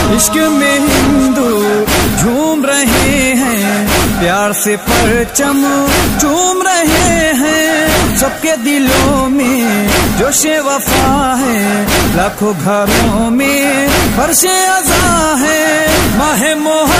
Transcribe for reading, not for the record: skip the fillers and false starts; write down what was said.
عشق میں ہندو جھوم رہے ہیں، پیار سے پرچم چوم رہے ہیں، سب کے دلوں میں جوش وفا ہے، لاکھوں گھروں میں فرش عزا ہے، ماہ محرم